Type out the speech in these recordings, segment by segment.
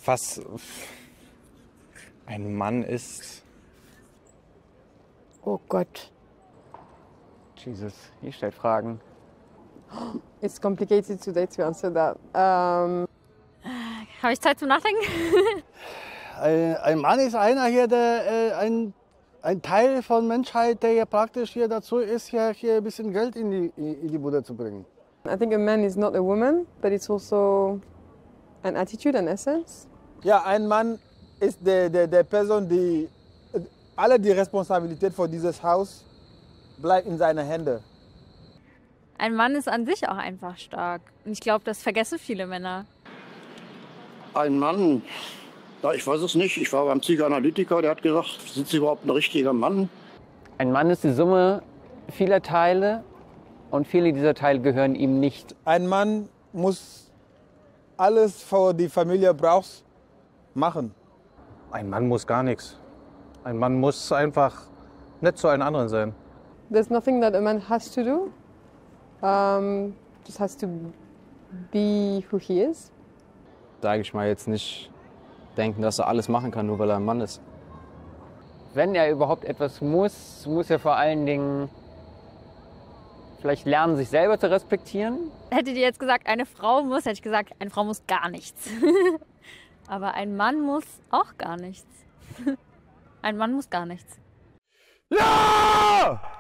Was ein Mann ist. Oh Gott. Jesus, ihr stellt Fragen. It's complicated today to answer that. Habe ich Zeit zum Nachdenken? Ein Mann ist einer hier, der ein Teil von Menschheit, der ja praktisch hier dazu ist, hier ein bisschen Geld in die Bude zu bringen. I think a man is not a woman, but it's also an attitude, an essence. Ja, ein Mann ist der Person, die die Responsabilität für dieses Haus bleibt in seinen Händen. Ein Mann ist an sich auch einfach stark. Und ich glaube, das vergessen viele Männer. Ein Mann, ja, ich weiß es nicht. Ich war beim Psychoanalytiker, der hat gesagt, sind Sie überhaupt ein richtiger Mann? Ein Mann ist die Summe vieler Teile und viele dieser Teile gehören ihm nicht. Ein Mann muss alles für die Familie braucht machen. Ein Mann muss gar nichts. Ein Mann muss einfach nett zu allen anderen sein. There's nothing that a man has to do. Just has to be who he is. Sage ich mal jetzt nicht denken, dass er alles machen kann, nur weil er ein Mann ist. Wenn er überhaupt etwas muss, muss er vor allen Dingen vielleicht lernen, sich selber zu respektieren. Hättet ihr jetzt gesagt, eine Frau muss, hätte ich gesagt, eine Frau muss gar nichts. Aber ein Mann muss auch gar nichts. Ein Mann muss gar nichts. Ja!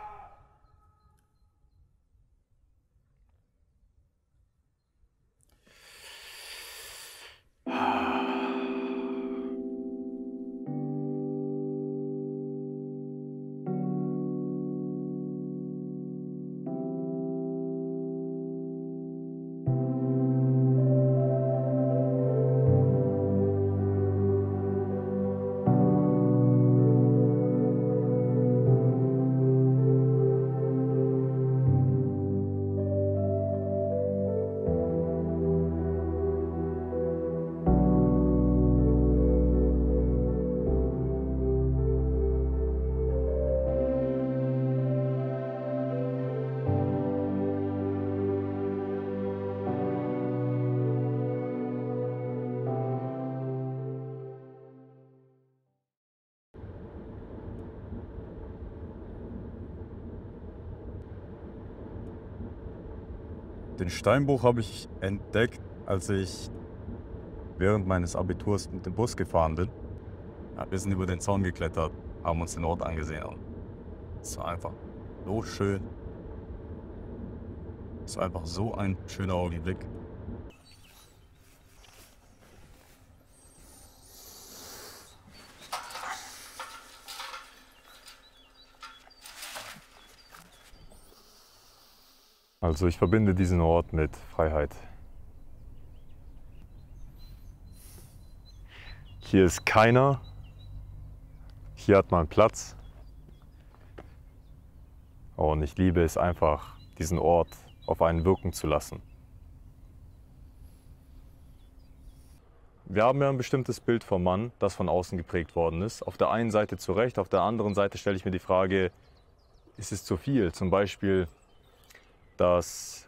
Den Steinbruch habe ich entdeckt, als ich während meines Abiturs mit dem Bus gefahren bin. Ja, wir sind über den Zaun geklettert, haben uns den Ort angesehen. Und es war einfach so schön. Es war einfach so ein schöner Augenblick. Also ich verbinde diesen Ort mit Freiheit. Hier ist keiner, hier hat man Platz. Und ich liebe es einfach, diesen Ort auf einen wirken zu lassen. Wir haben ja ein bestimmtes Bild vom Mann, das von außen geprägt worden ist. Auf der einen Seite zu Recht, auf der anderen Seite stelle ich mir die Frage, ist es zu viel? Zum Beispiel, dass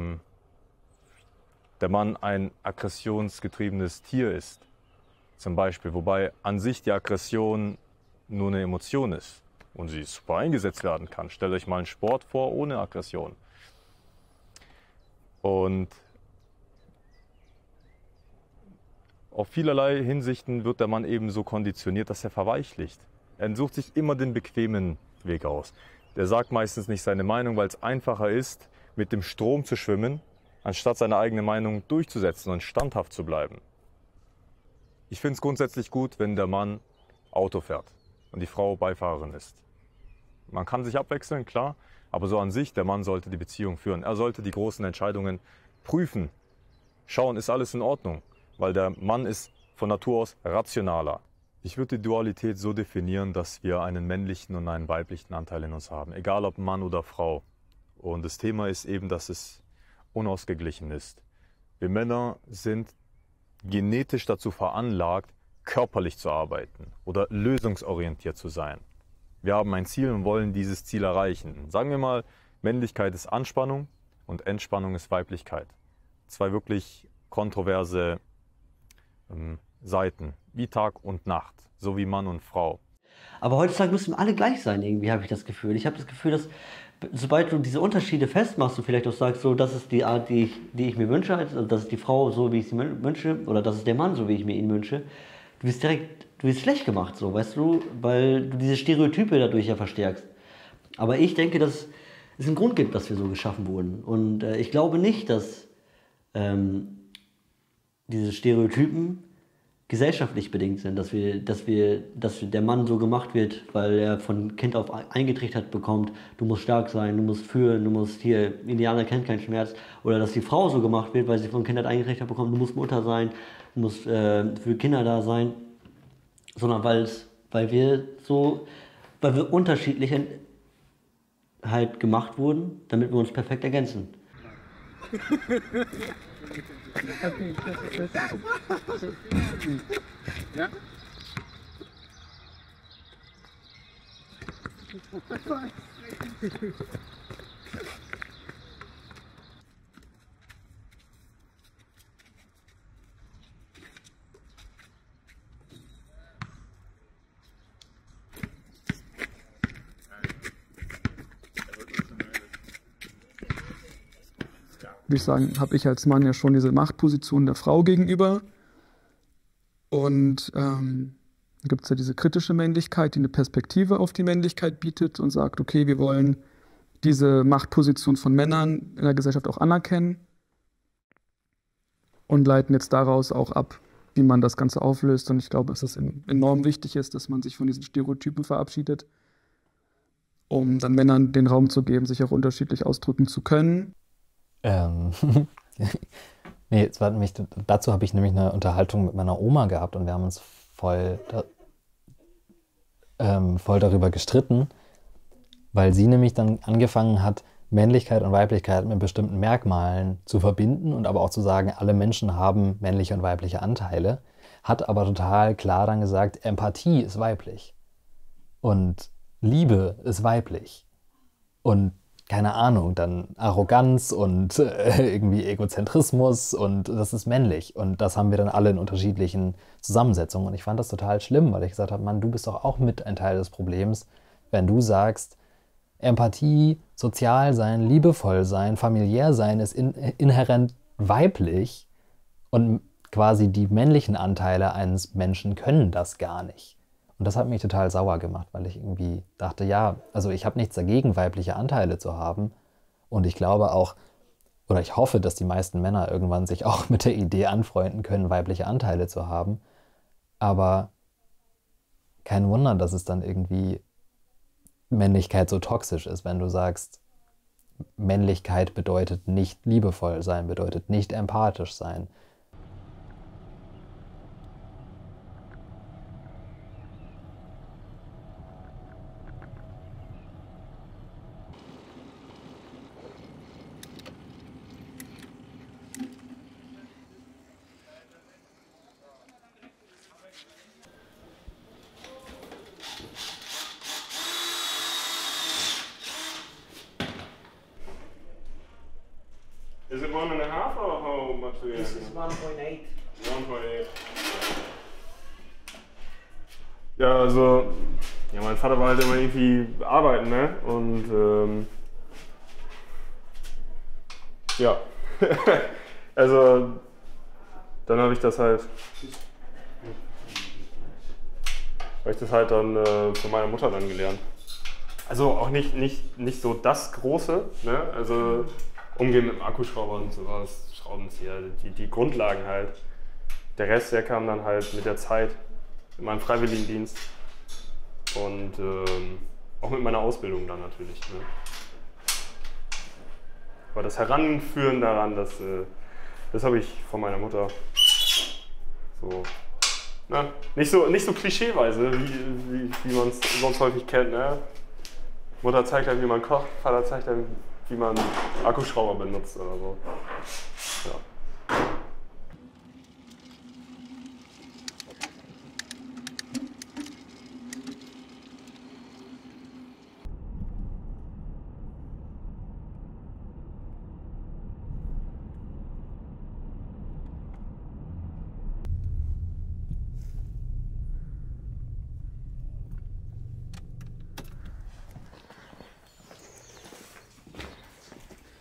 der Mann ein aggressionsgetriebenes Tier ist. Zum Beispiel, wobei an sich die Aggression nur eine Emotion ist und sie super eingesetzt werden kann. Stellt euch mal einen Sport vor ohne Aggression. Und auf vielerlei Hinsichten wird der Mann eben so konditioniert, dass er verweichlicht. Er sucht sich immer den bequemen Weg aus. Der sagt meistens nicht seine Meinung, weil es einfacher ist, mit dem Strom zu schwimmen, anstatt seine eigene Meinung durchzusetzen und standhaft zu bleiben. Ich finde es grundsätzlich gut, wenn der Mann Auto fährt und die Frau Beifahrerin ist. Man kann sich abwechseln, klar, aber so an sich, der Mann sollte die Beziehung führen. Er sollte die großen Entscheidungen prüfen, schauen, ist alles in Ordnung, weil der Mann ist von Natur aus rationaler. Ich würde die Dualität so definieren, dass wir einen männlichen und einen weiblichen Anteil in uns haben, egal ob Mann oder Frau. Und das Thema ist eben, dass es unausgeglichen ist. Wir Männer sind genetisch dazu veranlagt, körperlich zu arbeiten oder lösungsorientiert zu sein. Wir haben ein Ziel und wollen dieses Ziel erreichen. Sagen wir mal, Männlichkeit ist Anspannung und Entspannung ist Weiblichkeit. Zwei wirklich kontroverse Seiten, wie Tag und Nacht, so wie Mann und Frau. Aber heutzutage müssen alle gleich sein, irgendwie, habe ich das Gefühl. Ich habe das Gefühl, dass sobald du diese Unterschiede festmachst und vielleicht auch sagst, so, das ist die Art, die ich mir wünsche, also das ist die Frau so, wie ich sie wünsche, oder das ist der Mann, so wie ich mir ihn wünsche, du wirst schlecht gemacht, so, weißt du, weil du diese Stereotype dadurch ja verstärkst. Aber ich denke, dass es einen Grund gibt, dass wir so geschaffen wurden. Und ich glaube nicht, dass diese Stereotypen gesellschaftlich bedingt sind, dass der Mann so gemacht wird, weil er von Kind auf eingetrichtert bekommt, du musst stark sein, du musst führen, du musst hier, Indianer kennt keinen Schmerz, oder dass die Frau so gemacht wird, weil sie von Kindheit eingetrichtert bekommt, du musst Mutter sein, du musst für Kinder da sein, sondern weil wir unterschiedlich halt gemacht wurden, damit wir uns perfekt ergänzen. Ja. Würde ich sagen, habe ich als Mann ja schon diese Machtposition der Frau gegenüber. Und gibt es ja diese kritische Männlichkeit, die eine Perspektive auf die Männlichkeit bietet und sagt, okay, wir wollen diese Machtposition von Männern in der Gesellschaft auch anerkennen und leiten jetzt daraus auch ab, wie man das Ganze auflöst. Und ich glaube, dass es enorm wichtig ist, dass man sich von diesen Stereotypen verabschiedet, um dann Männern den Raum zu geben, sich auch unterschiedlich ausdrücken zu können. Nee, dazu habe ich nämlich eine Unterhaltung mit meiner Oma gehabt und wir haben uns voll darüber gestritten, weil sie nämlich dann angefangen hat, Männlichkeit und Weiblichkeit mit bestimmten Merkmalen zu verbinden und aber auch zu sagen, alle Menschen haben männliche und weibliche Anteile, hat aber total klar dann gesagt, Empathie ist weiblich und Liebe ist weiblich und keine Ahnung, dann Arroganz und irgendwie Egozentrismus und das ist männlich. Und das haben wir dann alle in unterschiedlichen Zusammensetzungen. Und ich fand das total schlimm, weil ich gesagt habe, Mann, du bist doch auch mit ein Teil des Problems, wenn du sagst, Empathie, sozial sein, liebevoll sein, familiär sein ist inhärent weiblich und quasi die männlichen Anteile eines Menschen können das gar nicht. Und das hat mich total sauer gemacht, weil ich irgendwie dachte, ja, also ich habe nichts dagegen, weibliche Anteile zu haben. Und ich glaube auch, oder ich hoffe, dass die meisten Männer irgendwann sich auch mit der Idee anfreunden können, weibliche Anteile zu haben. Aber kein Wunder, dass es dann irgendwie Männlichkeit so toxisch ist, wenn du sagst, Männlichkeit bedeutet nicht liebevoll sein, bedeutet nicht empathisch sein. Is it 1.5 or how much do you This have? is 1.8. 1.8. Ja, also, ja, mein Vater war halt immer irgendwie arbeiten, ne? Und ja, also dann habe ich das halt, dann von meiner Mutter dann gelernt. Also auch nicht so das Große, ne? Also Umgehen mit dem Akkuschrauber und sowas, Schraubenzieher, die Grundlagen halt. Der Rest, der kam dann halt mit der Zeit, mit meinem Freiwilligendienst und auch mit meiner Ausbildung dann natürlich. Ne? Aber das Heranführen daran, das habe ich von meiner Mutter so, na, nicht so klischeeweise, wie man es sonst häufig kennt. Ne? Mutter zeigt einem, wie man kocht, Vater zeigt einem, wie man Akkuschrauber benutzt oder so. Ja.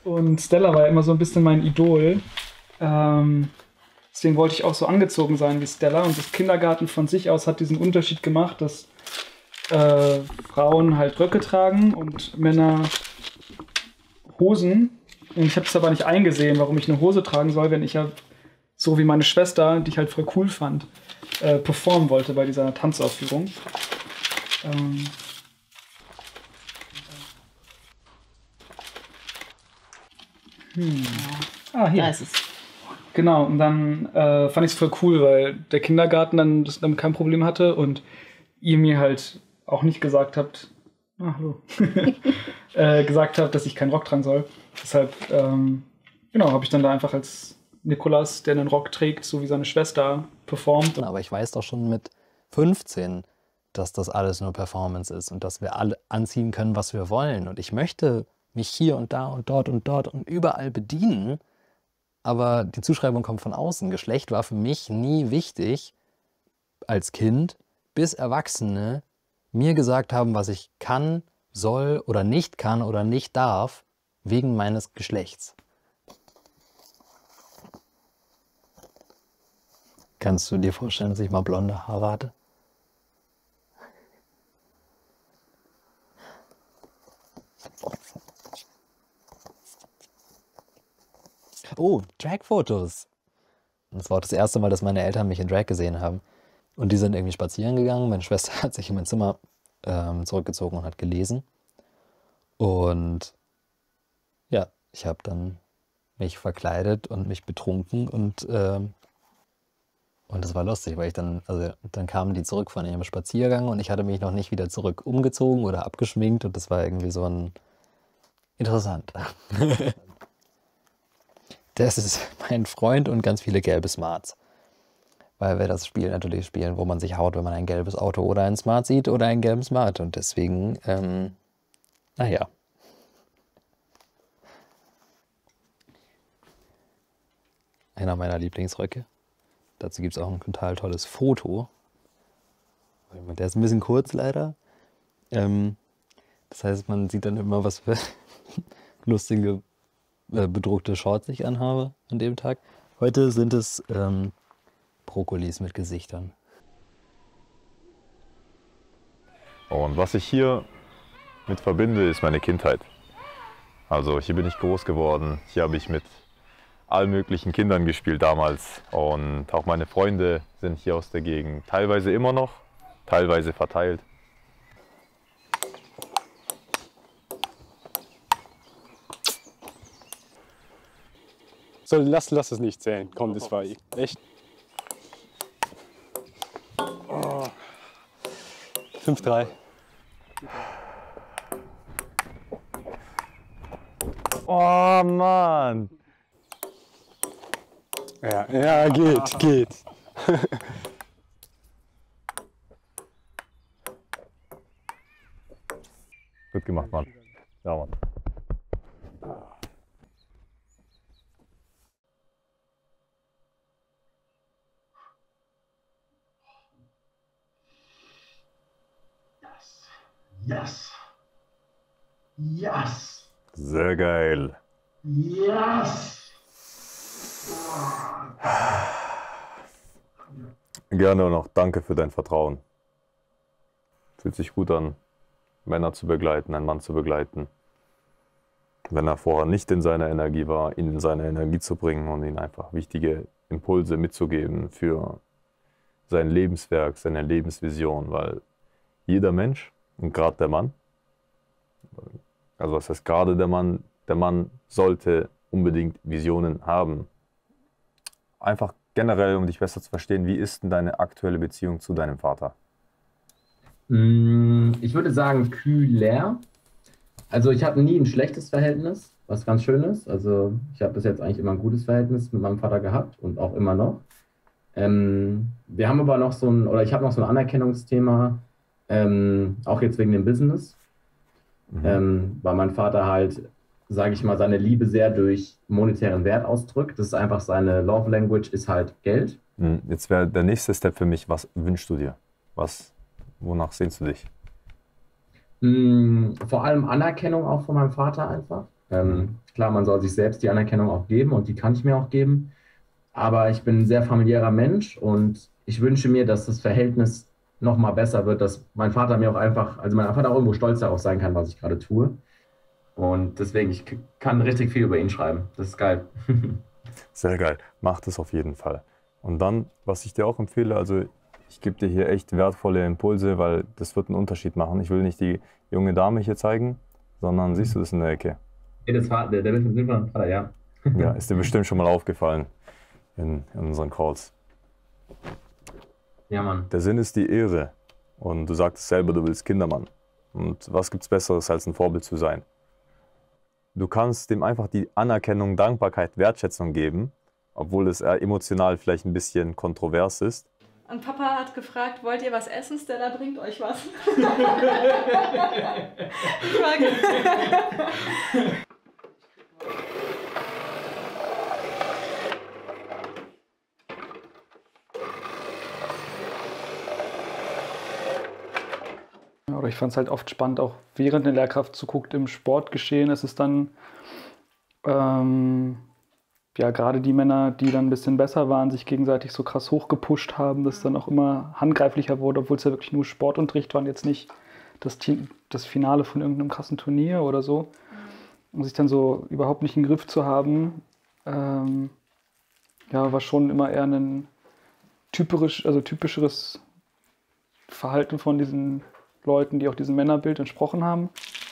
Und Stella war ja immer so ein bisschen mein Idol. Deswegen wollte ich auch so angezogen sein wie Stella. Und das Kindergarten von sich aus hat diesen Unterschied gemacht, dass Frauen halt Röcke tragen und Männer Hosen. Und ich habe es aber nicht eingesehen, warum ich eine Hose tragen soll, wenn ich ja so wie meine Schwester, die ich halt voll cool fand, performen wollte bei dieser Tanzaufführung. Ah, hier. Da ist es. Genau, und dann fand ich es voll cool, weil der Kindergarten dann das damit kein Problem hatte und ihr mir halt auch nicht gesagt habt, hallo, gesagt habt, dass ich keinen Rock tragen soll. Deshalb, genau, habe ich dann da einfach als Nikolas, der einen Rock trägt, so wie seine Schwester, performt. Aber ich weiß doch schon mit 15, dass das alles nur Performance ist und dass wir alle anziehen können, was wir wollen. Und ich möchte mich hier und da und dort und überall bedienen, aber die Zuschreibung kommt von außen. Geschlecht war für mich nie wichtig als Kind, bis Erwachsene mir gesagt haben, was ich kann, soll oder nicht kann oder nicht darf, wegen meines Geschlechts. Kannst du dir vorstellen, dass ich mal blonde Haare hatte? Oh, Drag-Fotos. Das war auch das erste Mal, dass meine Eltern mich in Drag gesehen haben. Und die sind irgendwie spazieren gegangen. Meine Schwester hat sich in mein Zimmer zurückgezogen und hat gelesen. Und ja, ich habe dann mich verkleidet und mich betrunken und das war lustig, weil dann kamen die zurück von ihrem Spaziergang und ich hatte mich noch nicht wieder zurück umgezogen oder abgeschminkt und das war irgendwie so ein interessant. Das ist mein Freund und ganz viele gelbe Smarts. Weil wir das Spiel natürlich spielen, wo man sich haut, wenn man ein gelbes Auto oder ein Smart sieht oder einen gelben Smart. Und deswegen, naja. Einer meiner Lieblingsröcke. Dazu gibt es auch ein total tolles Foto. Der ist ein bisschen kurz leider. Das heißt, man sieht dann immer, was für lustige bedruckte Shorts ich anhabe an dem Tag. Heute sind es Brokkolis mit Gesichtern. Und was ich hier mit verbinde, ist meine Kindheit. Also hier bin ich groß geworden, hier habe ich mit allen möglichen Kindern gespielt damals und auch meine Freunde sind hier aus der Gegend, teilweise immer noch, teilweise verteilt. So, lass es nicht zählen. Komm, das war echt. Oh. 5-3. Oh Mann! Ja, geht. Gut gemacht, Mann. Ja, Mann. Yes. Yes. Sehr geil. Yes. Gerne und auch danke für dein Vertrauen. Fühlt sich gut an, Männer zu begleiten, einen Mann zu begleiten. Wenn er vorher nicht in seiner Energie war, ihn in seine Energie zu bringen und ihm einfach wichtige Impulse mitzugeben für sein Lebenswerk, seine Lebensvision, weil jeder Mensch, und gerade der Mann, also was heißt gerade der Mann sollte unbedingt Visionen haben. Einfach generell, um dich besser zu verstehen, wie ist denn deine aktuelle Beziehung zu deinem Vater? Ich würde sagen kühler. Also ich hatte nie ein schlechtes Verhältnis, was ganz schön ist. Also ich habe bis jetzt eigentlich immer ein gutes Verhältnis mit meinem Vater gehabt und auch immer noch. Wir haben aber noch ich habe noch so ein Anerkennungsthema, auch jetzt wegen dem Business, weil mein Vater halt, sage ich mal, seine Liebe sehr durch monetären Wert ausdrückt. Das ist einfach seine Love Language, ist halt Geld. Jetzt wäre der nächste Step für mich, was wünschst du dir? Wonach sehnst du dich? Vor allem Anerkennung auch von meinem Vater einfach. Klar, man soll sich selbst die Anerkennung auch geben und die kann ich mir auch geben. Aber ich bin ein sehr familiärer Mensch und ich wünsche mir, dass das Verhältnis noch mal besser wird, dass mein Vater mir auch einfach, also mein Vater auch irgendwo stolz darauf sein kann, was ich gerade tue. Und deswegen, ich kann richtig viel über ihn schreiben. Das ist geil. Sehr geil. Mach das auf jeden Fall. Und dann, was ich dir auch empfehle, also ich gebe dir hier echt wertvolle Impulse, weil das wird einen Unterschied machen. Ich will nicht die junge Dame hier zeigen, sondern siehst du das in der Ecke? Der Bild von Vater, ja. Ja, ist dir bestimmt schon mal aufgefallen in unseren Calls. Ja, Mann. Der Sinn ist die Ehre. Und du sagtest selber, du willst Kindermann. Und was gibt's Besseres, als ein Vorbild zu sein? Du kannst dem einfach die Anerkennung, Dankbarkeit, Wertschätzung geben, obwohl es emotional vielleicht ein bisschen kontrovers ist. Und Papa hat gefragt, wollt ihr was essen? Stella bringt euch was. Oder ich fand es halt oft spannend, auch während eine Lehrkraft zuguckt im Sportgeschehen, ist es dann, ja, gerade die Männer, die dann ein bisschen besser waren, sich gegenseitig so krass hochgepusht haben, dass dann auch immer handgreiflicher wurde, obwohl es ja wirklich nur Sportunterricht war und jetzt nicht das Finale von irgendeinem krassen Turnier oder so. Und sich dann so überhaupt nicht im Griff zu haben, ja, war schon immer eher ein typischeres Verhalten von diesen Leuten, die auch diesem Männerbild entsprochen haben.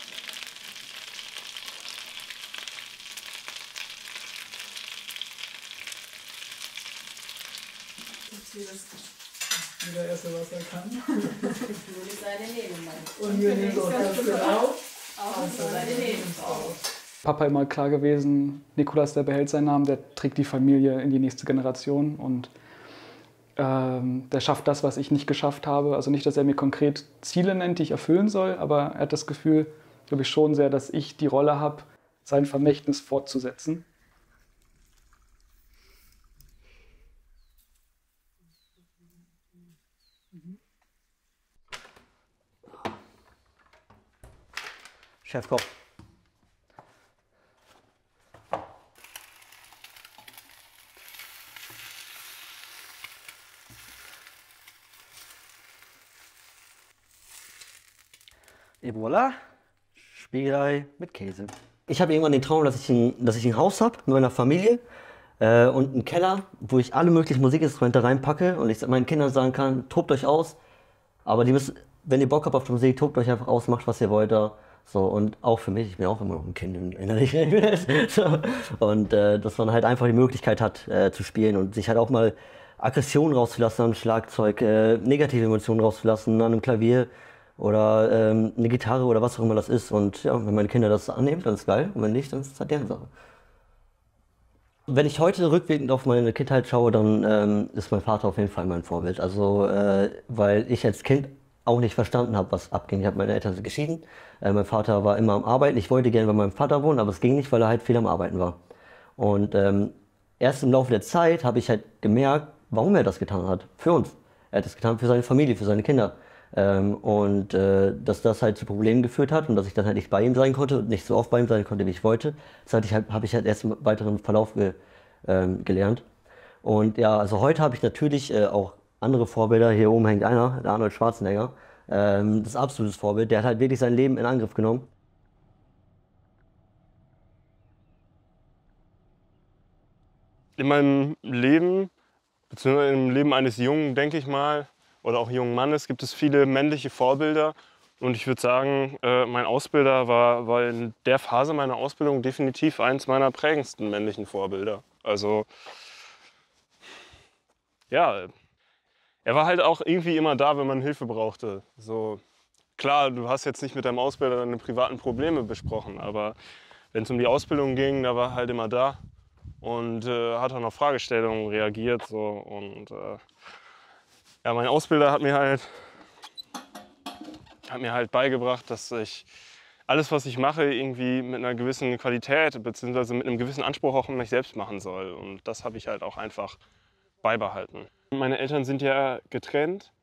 Jeder erste, was er kann. Nur die Seite neben mir. Und wir nehmen auch ganz genau Auch die Seite neben aus. Papa immer klar gewesen, Nikolas, der behält seinen Namen, der trägt die Familie in die nächste Generation und der schafft das, was ich nicht geschafft habe. Also nicht, dass er mir konkret Ziele nennt, die ich erfüllen soll, aber er hat das Gefühl, glaube ich schon sehr, dass ich die Rolle habe, sein Vermächtnis fortzusetzen. Chefkoch. Et voilà, Spiegelei mit Käse. Ich habe irgendwann den Traum, dass ich ein Haus habe mit meiner Familie und einen Keller, wo ich alle möglichen Musikinstrumente reinpacke und ich meinen Kindern sagen kann, tobt euch aus, aber die müssen, wenn ihr Bock habt auf die Musik, tobt euch einfach aus, macht was ihr wollt da. So, und auch für mich, ich bin auch immer noch ein Kind innerlich. So, und dass man halt einfach die Möglichkeit hat zu spielen und sich halt auch mal Aggressionen rauszulassen am Schlagzeug, negative Emotionen rauszulassen an einem Klavier oder eine Gitarre oder was auch immer das ist. Und ja, wenn meine Kinder das annehmen, dann ist es geil. Und wenn nicht, dann ist es halt deren Sache. Wenn ich heute rückblickend auf meine Kindheit schaue, dann ist mein Vater auf jeden Fall mein Vorbild. Also, weil ich als Kind auch nicht verstanden habe, was abging. Ich habe meine Eltern sind geschieden. Mein Vater war immer am Arbeiten. Ich wollte gerne bei meinem Vater wohnen, aber es ging nicht, weil er halt viel am Arbeiten war. Und erst im Laufe der Zeit habe ich halt gemerkt, warum er das getan hat. Für uns. Er hat das getan für seine Familie, für seine Kinder. Dass das halt zu Problemen geführt hat und dass ich dann halt nicht bei ihm sein konnte und nicht so oft bei ihm sein konnte, wie ich wollte. Das habe ich halt erst im weiteren Verlauf gelernt. Und ja, also heute habe ich natürlich auch andere Vorbilder. Hier oben hängt einer, der Arnold Schwarzenegger. Das ist ein absolutes Vorbild. Der hat halt wirklich sein Leben in Angriff genommen. In meinem Leben, beziehungsweise im Leben eines Jungen, denke ich mal, oder auch jungen Mannes, gibt es viele männliche Vorbilder. Und ich würde sagen, mein Ausbilder war in der Phase meiner Ausbildung definitiv eins meiner prägendsten männlichen Vorbilder. Also, ja, er war halt auch irgendwie immer da, wenn man Hilfe brauchte. So, klar, du hast jetzt nicht mit deinem Ausbilder deine privaten Probleme besprochen, aber wenn es um die Ausbildung ging, da war er halt immer da und hat auch auf Fragestellungen reagiert. So, und ja, mein Ausbilder hat mir halt beigebracht, dass ich alles, was ich mache, irgendwie mit einer gewissen Qualität bzw. mit einem gewissen Anspruch auch an mich selbst machen soll. Und das habe ich halt auch einfach beibehalten. Meine Eltern sind ja getrennt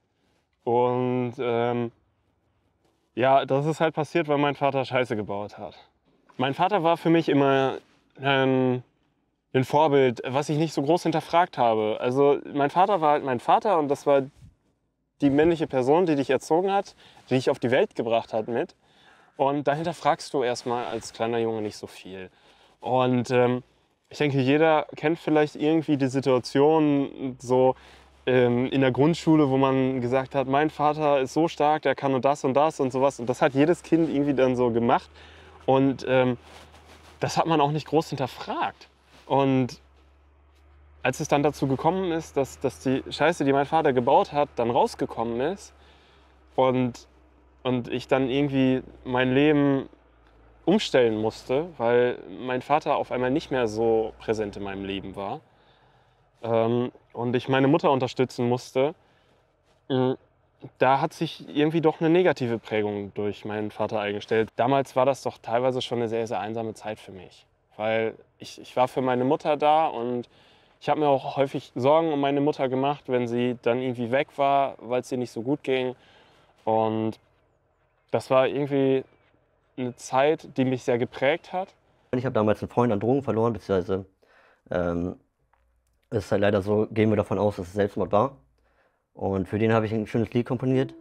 und ja, das ist halt passiert, weil mein Vater Scheiße gebaut hat. Mein Vater war für mich immer ein Vorbild, was ich nicht so groß hinterfragt habe. Also mein Vater war halt mein Vater und das war die männliche Person, die dich erzogen hat, die dich auf die Welt gebracht hat mit. Und dahinter fragst du erstmal als kleiner Junge nicht so viel. Und ich denke, jeder kennt vielleicht irgendwie die Situation so in der Grundschule, wo man gesagt hat, mein Vater ist so stark, der kann nur das und sowas. Und das hat jedes Kind irgendwie dann so gemacht. Und das hat man auch nicht groß hinterfragt. Und als es dann dazu gekommen ist, dass die Scheiße, die mein Vater gebaut hat, dann rausgekommen ist und ich dann irgendwie mein Leben umstellen musste, weil mein Vater auf einmal nicht mehr so präsent in meinem Leben war und ich meine Mutter unterstützen musste, da hat sich irgendwie doch eine negative Prägung durch meinen Vater eingestellt. Damals war das doch teilweise schon eine sehr, sehr einsame Zeit für mich, weil ich war für meine Mutter da und ich habe mir auch häufig Sorgen um meine Mutter gemacht, wenn sie dann irgendwie weg war, weil es ihr nicht so gut ging. Und das war irgendwie eine Zeit, die mich sehr geprägt hat. Ich habe damals einen Freund an Drogen verloren, beziehungsweise es ist halt leider so, gehen wir davon aus, dass es Selbstmord war. Und für den habe ich ein schönes Lied komponiert.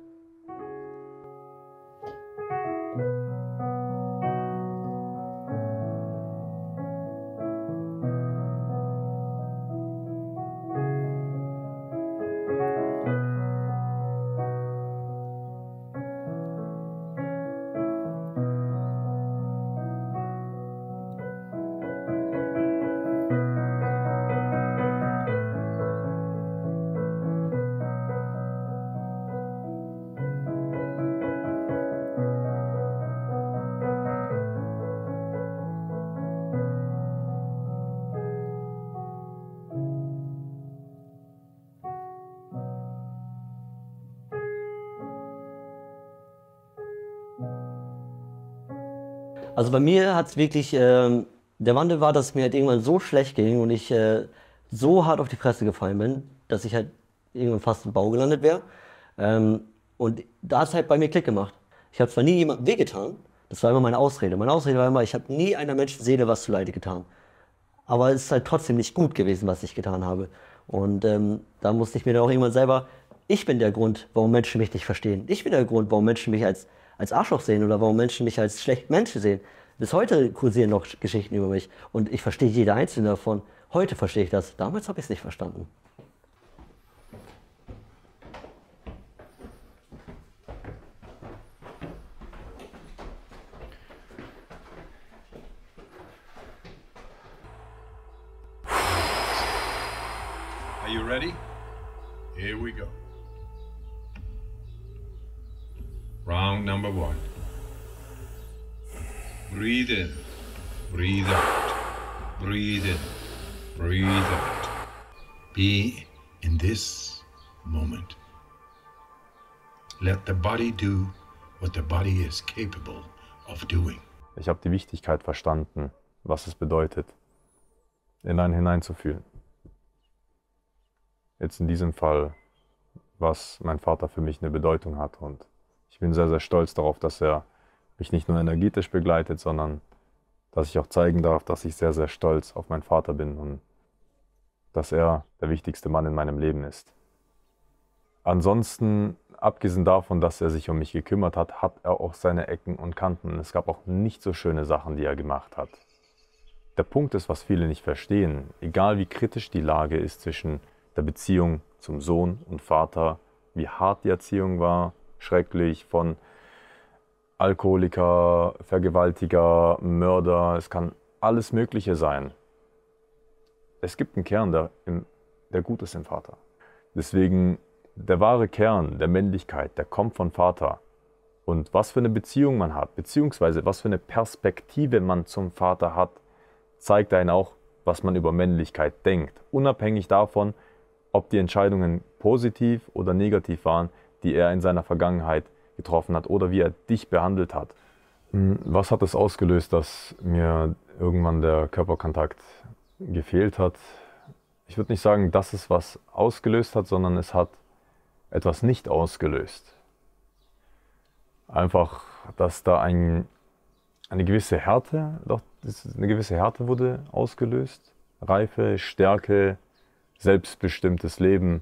Also bei mir hat es wirklich, der Wandel war, dass es mir halt irgendwann so schlecht ging und ich so hart auf die Fresse gefallen bin, dass ich halt irgendwann fast im Bau gelandet wäre. Und da hat es halt bei mir Klick gemacht. Ich habe zwar nie jemandem wehgetan, das war immer meine Ausrede. Meine Ausrede war immer, ich habe nie einer Menschenseele was zuleide getan. Aber es ist halt trotzdem nicht gut gewesen, was ich getan habe. Und da musste ich mir dann auch irgendwann selber, ich bin der Grund, warum Menschen mich nicht verstehen. Ich bin der Grund, warum Menschen mich als Arschloch sehen oder warum Menschen mich als schlechten Menschen sehen. Bis heute kursieren noch Geschichten über mich und ich verstehe jede einzelne davon. Heute verstehe ich das, damals habe ich es nicht verstanden. Are you ready? Here we go. Round number 1. Breathe in, breathe out, breathe in, breathe out. Be in this moment. Let the body do what the body is capable of doing. Ich habe die Wichtigkeit verstanden, was es bedeutet, in einen hineinzufühlen. Jetzt in diesem Fall, was mein Vater für mich eine Bedeutung hat. Und ich bin sehr, sehr stolz darauf, dass er mich nicht nur energetisch begleitet, sondern dass ich auch zeigen darf, dass ich sehr, sehr stolz auf meinen Vater bin und dass er der wichtigste Mann in meinem Leben ist. Ansonsten, abgesehen davon, dass er sich um mich gekümmert hat, hat er auch seine Ecken und Kanten. Es gab auch nicht so schöne Sachen, die er gemacht hat. Der Punkt ist, was viele nicht verstehen, egal wie kritisch die Lage ist zwischen der Beziehung zum Sohn und Vater, wie hart die Erziehung war, schrecklich, von Alkoholiker, Vergewaltiger, Mörder, es kann alles Mögliche sein. Es gibt einen Kern, der gut ist im Vater. Deswegen, der wahre Kern der Männlichkeit, der kommt von Vater. Und was für eine Beziehung man hat, beziehungsweise was für eine Perspektive man zum Vater hat, zeigt einen auch, was man über Männlichkeit denkt. Unabhängig davon, ob die Entscheidungen positiv oder negativ waren, die er in seiner Vergangenheit getroffen hat oder wie er dich behandelt hat. Was hat es ausgelöst, dass mir irgendwann der Körperkontakt gefehlt hat? Ich würde nicht sagen, dass es was ausgelöst hat, sondern es hat etwas nicht ausgelöst. Einfach, dass da ein eine gewisse Härte, eine gewisse Härte wurde ausgelöst. Reife, Stärke, selbstbestimmtes Leben.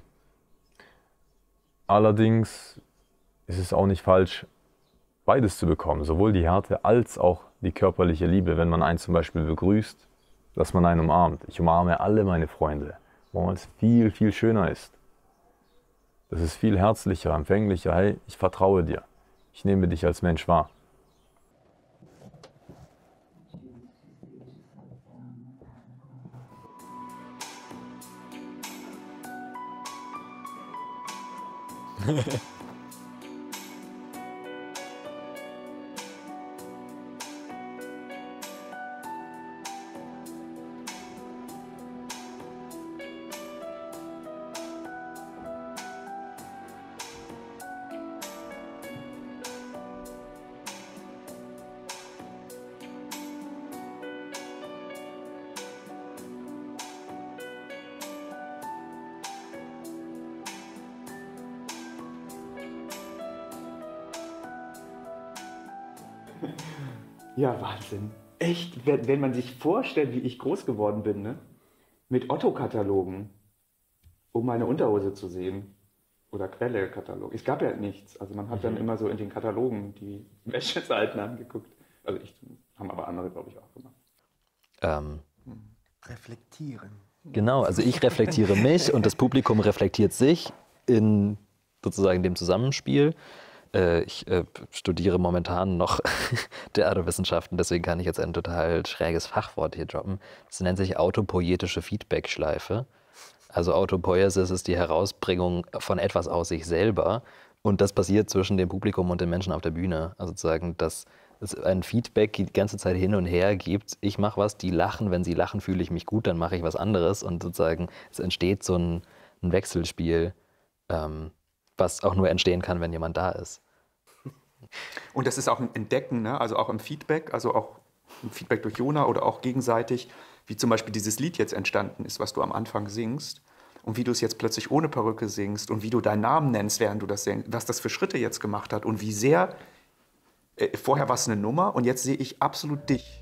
Allerdings ist es auch nicht falsch, beides zu bekommen, sowohl die Härte als auch die körperliche Liebe. Wenn man einen zum Beispiel begrüßt, dass man einen umarmt. Ich umarme alle meine Freunde, weil es viel, viel schöner ist. Das ist viel herzlicher, empfänglicher. Hey, ich vertraue dir. Ich nehme dich als Mensch wahr. Ja, Wahnsinn. Echt, wenn man sich vorstellt, wie ich groß geworden bin, ne? Mit Otto-Katalogen, um meine Unterhose zu sehen. Oder Quelle-Katalog. Es gab ja nichts. Also man hat dann immer so in den Katalogen die Wäscheseiten angeguckt. Also haben aber andere, glaube ich, auch gemacht. Reflektieren. Genau, also ich reflektiere mich und das Publikum reflektiert sich in sozusagen dem Zusammenspiel. Ich studiere momentan noch Theaterwissenschaften, deswegen kann ich jetzt ein total schräges Fachwort hier droppen. Das nennt sich autopoietische Feedbackschleife. Also Autopoiesis ist die Herausbringung von etwas aus sich selber und das passiert zwischen dem Publikum und den Menschen auf der Bühne. Also sozusagen, dass es ein Feedback die ganze Zeit hin und her gibt. Ich mache was, die lachen, wenn sie lachen, fühle ich mich gut, dann mache ich was anderes und sozusagen es entsteht so ein Wechselspiel, was auch nur entstehen kann, wenn jemand da ist. Und das ist auch ein Entdecken, ne? Also auch im Feedback, also auch im Feedback durch Jona oder auch gegenseitig, wie zum Beispiel dieses Lied jetzt entstanden ist, was du am Anfang singst und wie du es jetzt plötzlich ohne Perücke singst und wie du deinen Namen nennst, während du das singst, was das für Schritte jetzt gemacht hat und wie sehr, vorher war es eine Nummer und jetzt sehe ich absolut dich.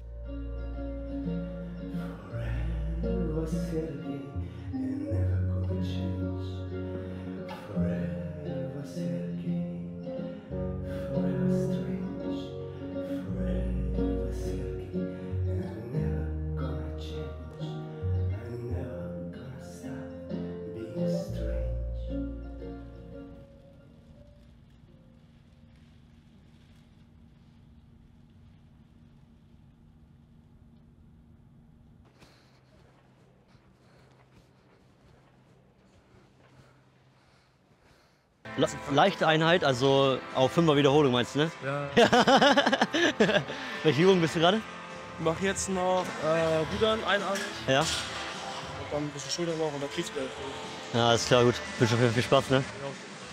Leichte Einheit, also auf 5er Wiederholung meinst du, ne? Ja. Welche Übung bist du gerade? Ich mache jetzt noch Rudern einarmig. Ja. Und dann ein bisschen Schulter noch und dann Kriegsbell. Ja, ist klar, gut. Wünsche auf jeden Fall viel Spaß, ne? Ja.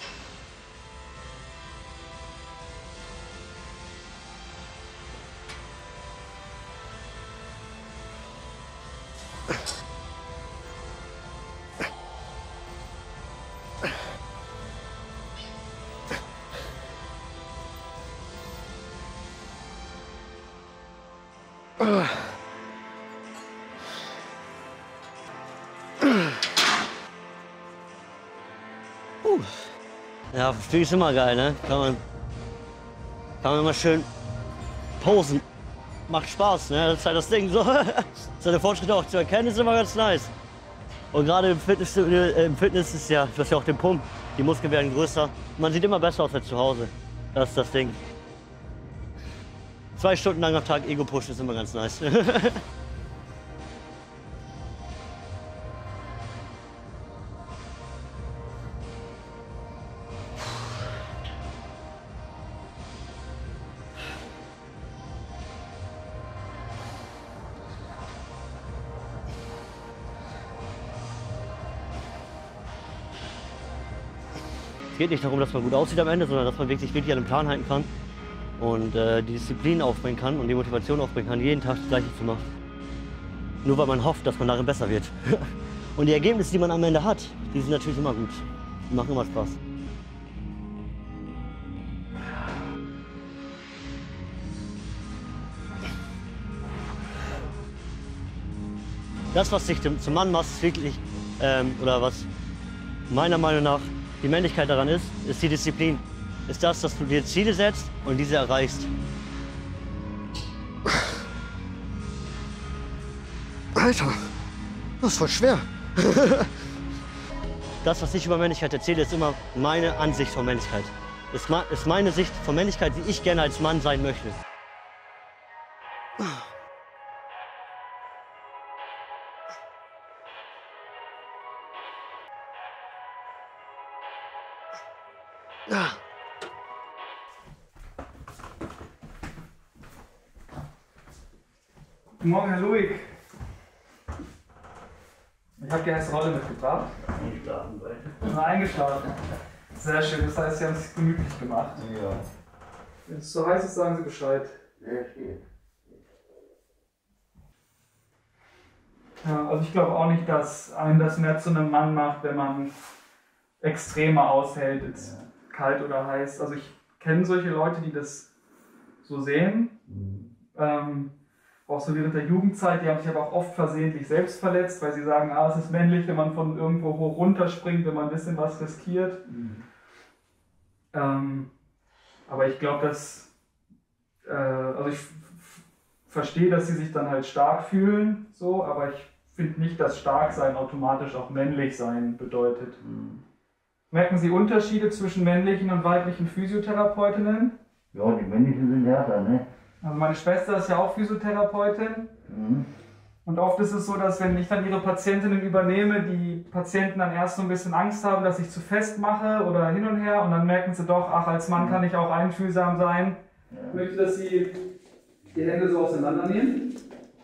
Ja, Flüge ist immer geil, ne? Kann man immer schön posen. Macht Spaß, ne? Das ist halt das Ding. So. Seine Fortschritte auch zu erkennen, ist immer ganz nice. Und gerade im Fitness ist ja, du hast ja auch den Pump, die Muskeln werden größer. Man sieht immer besser aus als zu Hause. Das ist das Ding. 2 Stunden lang am Tag Ego-Push ist immer ganz nice. Es geht nicht darum, dass man gut aussieht am Ende, sondern dass man wirklich richtig an den Plan halten kann und die Disziplin aufbringen kann und die Motivation aufbringen kann, jeden Tag das Gleiche zu machen. Nur weil man hofft, dass man darin besser wird. Und die Ergebnisse, die man am Ende hat, die sind natürlich immer gut. Die machen immer Spaß. Das, was dich zum Mann macht, ist wirklich, oder was meiner Meinung nach die Männlichkeit daran ist die Disziplin. Ist das, dass du dir Ziele setzt und diese erreichst. Alter, das ist voll schwer. Das, was ich über Männlichkeit erzähle, ist immer meine Ansicht von Männlichkeit. Ist meine Sicht von Männlichkeit, wie ich gerne als Mann sein möchte. Guten Morgen, Herr Luig. Ich habe die heiße Rolle mitgebracht. Eingeschlafen, Eingeschlafen. Sehr schön, das heißt, Sie haben es sich gemütlich gemacht. Ja. Wenn es so heiß ist, sagen Sie Bescheid. Sehr schön. Ja, also ich glaube auch nicht, dass einen das mehr zu einem Mann macht, wenn man extremer aushält, jetzt kalt oder heiß. Also ich kenne solche Leute, die das so sehen. Auch so während der Jugendzeit, die haben sich aber auch oft versehentlich selbst verletzt, weil sie sagen, es ist männlich, wenn man von irgendwo hoch runterspringt, wenn man ein bisschen was riskiert. Aber ich glaube, dass, also ich verstehe, dass sie sich dann halt stark fühlen, so, aber ich finde nicht, dass Starksein automatisch auch männlich sein bedeutet. Merken Sie Unterschiede zwischen männlichen und weiblichen Physiotherapeutinnen? Ja, die männlichen sind härter, ne? Also meine Schwester ist ja auch Physiotherapeutin. Und oft ist es so, dass wenn ich dann ihre Patientinnen übernehme, die Patienten dann erst so ein bisschen Angst haben, dass ich zu fest mache oder hin und her. Und dann merken sie doch, als Mann kann ich auch einfühlsam sein. Ich möchte, dass Sie die Hände so auseinandernehmen.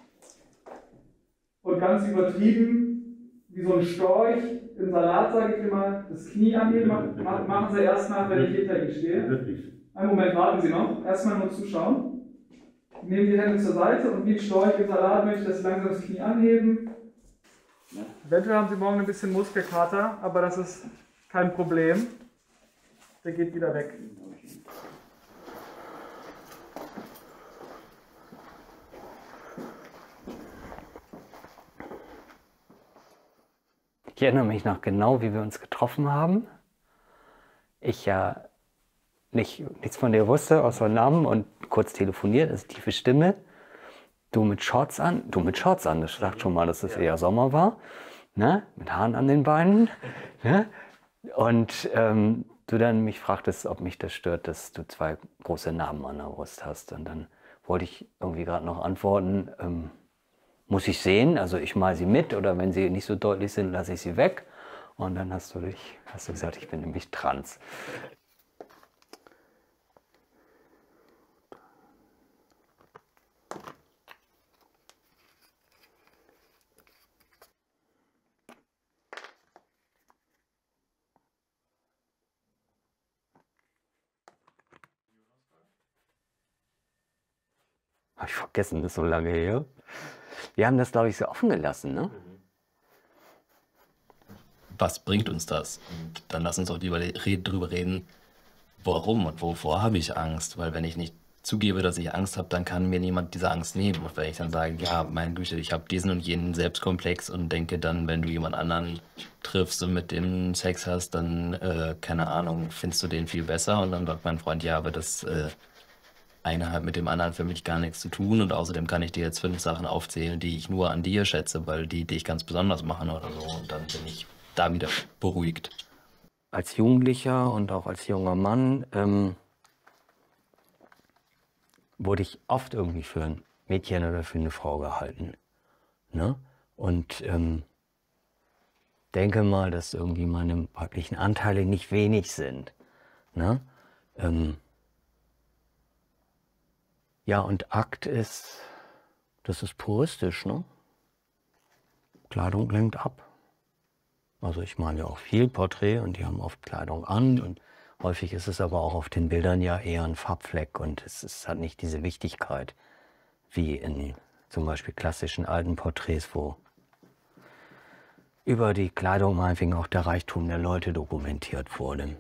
Und ganz übertrieben, wie so ein Storch im Salat, sage ich immer, das Knie anheben. Machen Sie erst nach, wenn ich hinter Ihnen stehe. Einen Moment, warten Sie noch. Erstmal nur zuschauen. Nehmen die Hände zur Seite und wie ein Storch im Salat möchte ich, dass Sie langsam das Knie anheben. Eventuell haben Sie morgen ein bisschen Muskelkater, aber das ist kein Problem. Der geht wieder weg. Ich erinnere mich noch genau, wie wir uns getroffen haben. Ich ja nichts von dir wusste, außer Namen und kurz telefoniert, also tiefe Stimme. Du mit Shorts an, das sagt schon mal, dass es eher Sommer war, ne? Mit Haaren an den Beinen. Ne? Und du dann mich fragtest, ob mich das stört, dass du 2 große Narben an der Brust hast. Und dann wollte ich irgendwie gerade noch antworten, muss ich sehen, also ich mal sie mit oder wenn sie nicht so deutlich sind, lasse ich sie weg. Und dann hast du gesagt, ich bin nämlich trans. Habe ich vergessen, das ist so lange her. Wir haben das, glaube ich, so offen gelassen, ne? Was bringt uns das? Und dann lass uns auch drüber reden, warum und wovor habe ich Angst? Weil wenn ich nicht zugebe, dass ich Angst habe, dann kann mir niemand diese Angst nehmen. Und wenn ich dann sage, ja, meine Güte, ich habe diesen und jenen Selbstkomplex und denke dann, wenn du jemand anderen triffst und mit dem Sex hast, dann, keine Ahnung, findest du den viel besser. Und dann sagt mein Freund, ja, aber das eine hat mit dem anderen für mich gar nichts zu tun und außerdem kann ich dir jetzt 5 Sachen aufzählen, die ich nur an dir schätze, weil die dich ganz besonders machen oder so und dann bin ich da wieder beruhigt. Als Jugendlicher und auch als junger Mann wurde ich oft irgendwie für ein Mädchen oder für eine Frau gehalten. Ne? Und denke mal, dass irgendwie meine weiblichen Anteile nicht wenig sind. Ne? Ja, und Akt ist, das ist puristisch, ne? Kleidung lenkt ab. Also ich male ja auch viel Porträt und die haben oft Kleidung an und häufig ist es aber auch auf den Bildern ja eher ein Farbfleck und es hat nicht diese Wichtigkeit wie in zum Beispiel klassischen alten Porträts, wo über die Kleidung meinetwegen auch der Reichtum der Leute dokumentiert wurde.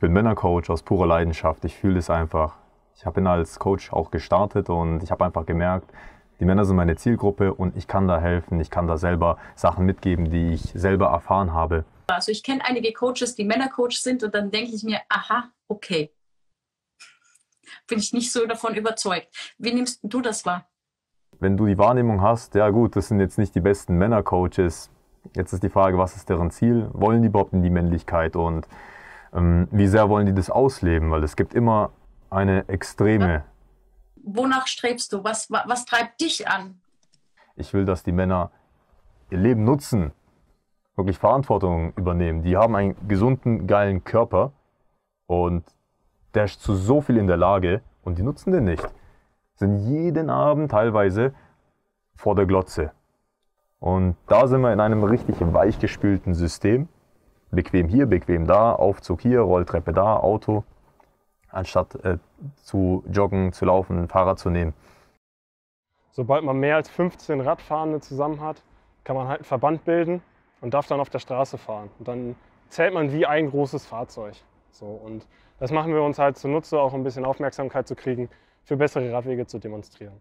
bin Männercoach aus purer Leidenschaft. Ich fühle es einfach. Ich bin als Coach auch gestartet und ich habe einfach gemerkt, die Männer sind meine Zielgruppe und ich kann da helfen. Ich kann da selber Sachen mitgeben, die ich selber erfahren habe. Also ich kenne einige Coaches, die Männercoach sind und dann denke ich mir, aha, okay. Bin ich nicht so davon überzeugt. Wie nimmst du das wahr? Wenn du die Wahrnehmung hast, ja gut, das sind jetzt nicht die besten Männercoaches. Jetzt ist die Frage, was ist deren Ziel? Wollen die überhaupt in die Männlichkeit und wie sehr wollen die das ausleben? Weil es gibt immer eine extreme. Wonach strebst du? Was treibt dich an? Ich will, dass die Männer ihr Leben nutzen, wirklich Verantwortung übernehmen. Die haben einen gesunden, geilen Körper und der ist zu so viel in der Lage und die nutzen den nicht. Sind jeden Abend teilweise vor der Glotze. Und da sind wir in einem richtig weichgespülten System. Bequem hier, bequem da, Aufzug hier, Rolltreppe da, Auto. Anstatt zu joggen, zu laufen, ein Fahrrad zu nehmen. Sobald man mehr als 15 Radfahrende zusammen hat, kann man halt einen Verband bilden und darf dann auf der Straße fahren. Und dann zählt man wie ein großes Fahrzeug. So, und das machen wir uns halt zunutze, auch ein bisschen Aufmerksamkeit zu kriegen, für bessere Radwege zu demonstrieren.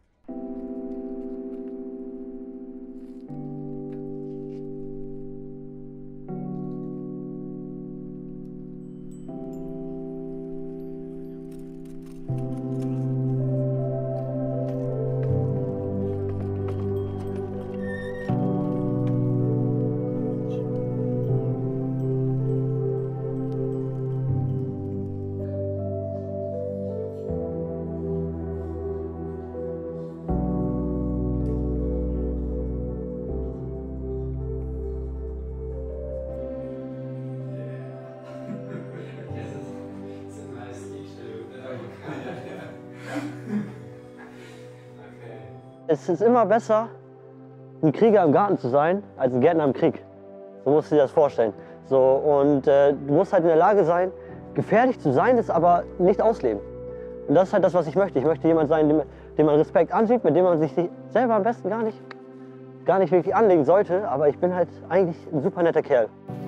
Es ist immer besser, ein Krieger im Garten zu sein, als ein Gärtner im Krieg. So musst du dir das vorstellen. So, und du musst halt in der Lage sein, gefährlich zu sein, es aber nicht ausleben. Und das ist halt das, was ich möchte. Ich möchte jemand sein, dem man Respekt ansieht, mit dem man sich selber am besten gar nicht wirklich anlegen sollte. Aber ich bin halt eigentlich ein super netter Kerl.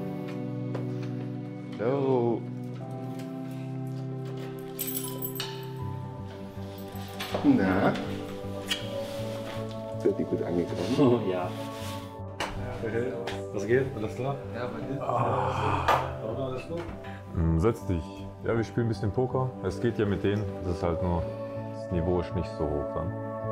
Hallo. Na? Seid ihr gut angekommen? Oh ja. Was geht? Alles klar? Ja, bei dir. Alles gut? Setz dich. Ja, wir spielen ein bisschen Poker. Es geht ja mit denen. Das ist halt nur, das Niveau ist nicht so hoch dann.